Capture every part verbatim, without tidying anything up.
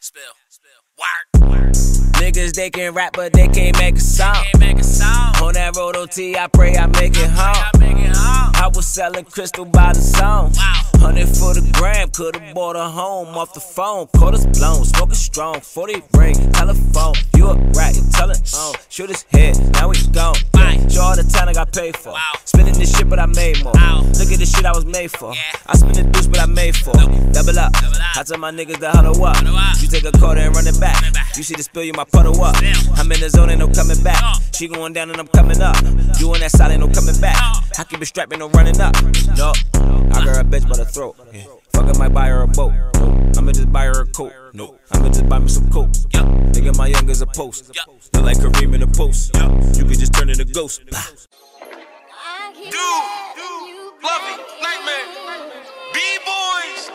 spill, work. Niggas, they can rap, but they can't make a song. On that road O T, I pray I make it home. I was selling crystal by the song. Hundred for the gram, could've bought a home off the phone. Quarters blown, smoking strong. Forty ring, telephone. You a rat, you tellin' on. Shoot his head, now we gone. Show all the time I got paid for. Spending this shit, but I made more. Look at the shit I was made for. I spend the deuce, but I made for. Double up. I tell my niggas to huddle up. You take a quarter and run it back. You see the spill, you my puddle up. I'm in the zone, ain't no coming back. She going down and I'm coming up. You on that side, ain't no coming back. I keep it strapped, ain't no running up. No, I got a bitch by the throat. Yeah. Fuck, I might buy her a boat. Nope. I'ma just buy her a coat. Nope. I'ma just buy me some coke. Yep. Nigga, my young is a post. Yep. Look like Kareem in a post. Yep. You could just turn into a ghost. Dude, dude, Fluffy, Nightmare, B-Boys.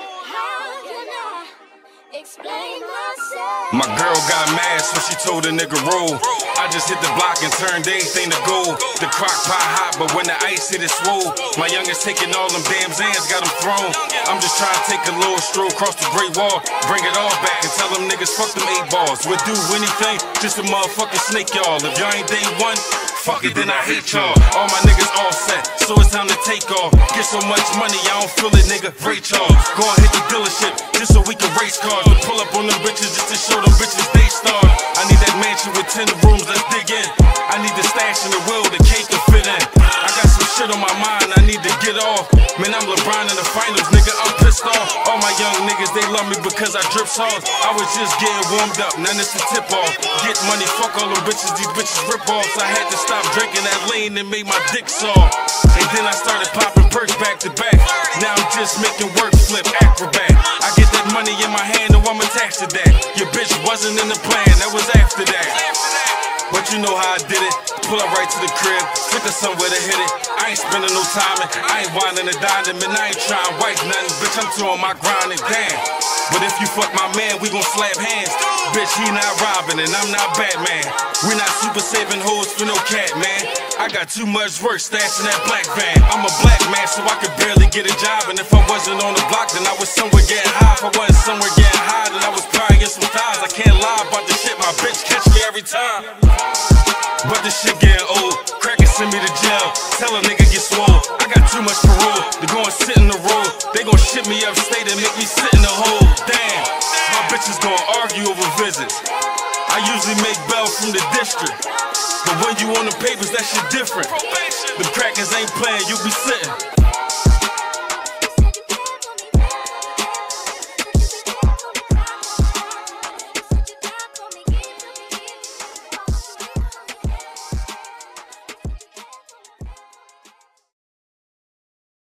My girl got mad, so she told the nigga roll. I just hit the block and turned everything to gold. The crock pot hot, but when the ice hit it swole. My youngest taking all them damn Zans, got them thrown. I'm just trying to take a little stroll across the Great Wall, bring it all back and tell them niggas fuck them eight balls. We'll do anything, just a motherfucking snake y'all. If y'all ain't day one, fuck it, then I hate y'all. All my niggas all set, so it's time to take off. Get so much money, I don't feel it, nigga, rate y'all. Go and hit the dealership, just so we can race cars. To pull up on them bitches, just to show them bitches they star. I need that mansion with ten rooms, let's dig in. I need the stash in the wheel, the cake to fit in. I got some shit on my mind, I need to get off. Man, I'm LeBron in the finals, nigga, I'm pissed off. All my young niggas, they love me because I drip sauce. I was just getting warmed up, now it's the tip off. Get money, fuck all them bitches, these bitches rip offs. I had to stop drinking that lean and made my dick soft. And then I started popping perks back to back. Now I'm just making work flip, acrobat. I get that money in my hand, oh, I'm attached to that. Your bitch wasn't in the plan, that was after that. But you know how I did it. Pull up right to the crib, took her somewhere to hit it. I ain't spending no time, and I ain't whining and dining, and I ain't trying to wipe nothing. Bitch, I'm too on my grind and damn. But if you fuck my man, we gon' slap hands. Bitch, he not robbing and I'm not Batman. We not super saving hoes for no cat, man. I got too much work stashed in that black van. I'm a black man, so I could barely get a job. And if I wasn't on the block, then I was somewhere getting high. If I wasn't somewhere getting high, then I was probably getting some thighs. I can't lie about this shit, my bitch catch me every time. But this shit getting old. Crackers send me to jail. Tell a nigga get swole. I got too much parole to go and sit in the road. They gon' ship me upstate and make me sit in the hole. Damn, my bitches gon' argue over visits. I usually make bail from the district, but when you on the papers, that shit different. The crackers ain't playing, you be sitting.